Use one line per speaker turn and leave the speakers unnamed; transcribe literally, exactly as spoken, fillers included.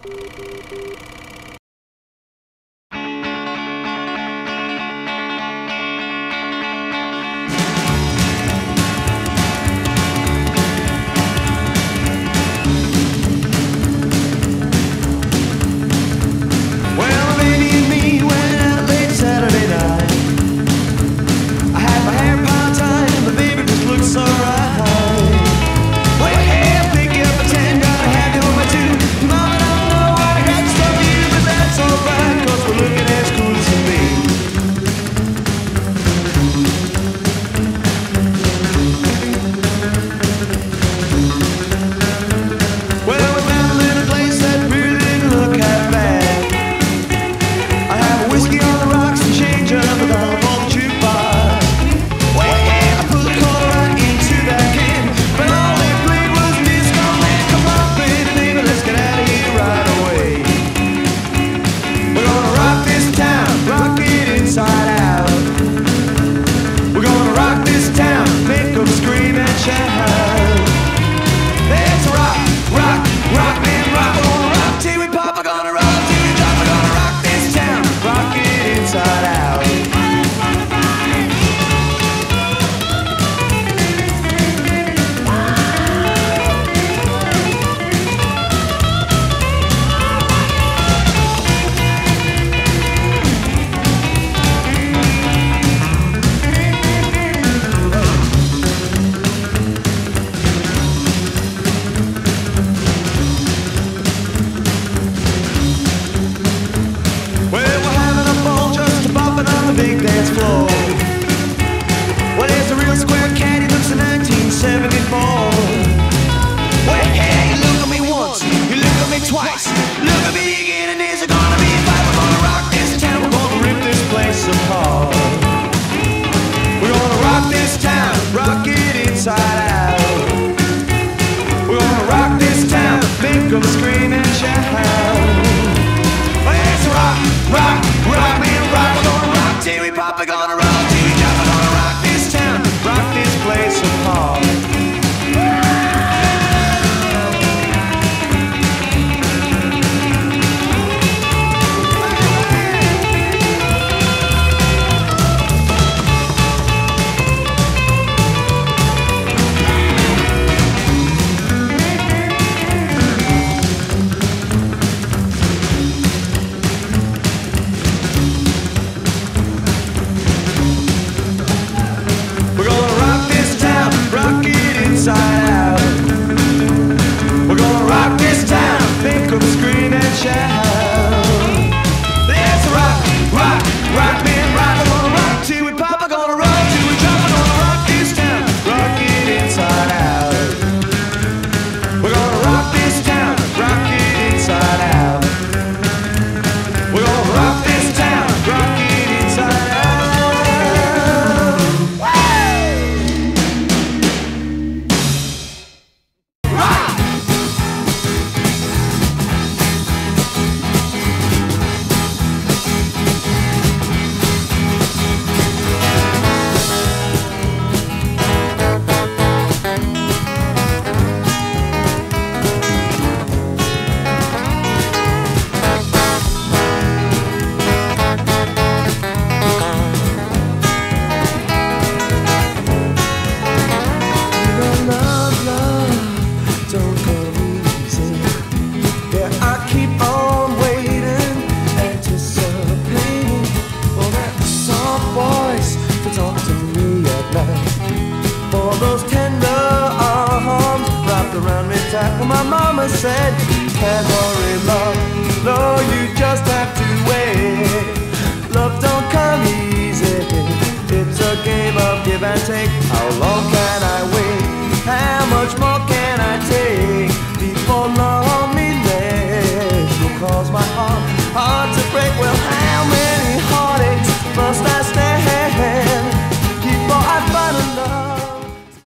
Twice. Look at me again, and there's gonna be a fight. We're gonna rock this town. We're gonna rip this place apart. We're gonna rock this town, rock it inside out. We're gonna rock this town, make them scream and shout. Let's rock, rock, rock, man, rock. We're gonna rock till we pop. We're gonna rock till we drop. We're gonna rock this town, rock this place apart.
Well, my mama said, can't worry, love, no, you just have to wait. Love don't come easy, it's a game of give and take. How long can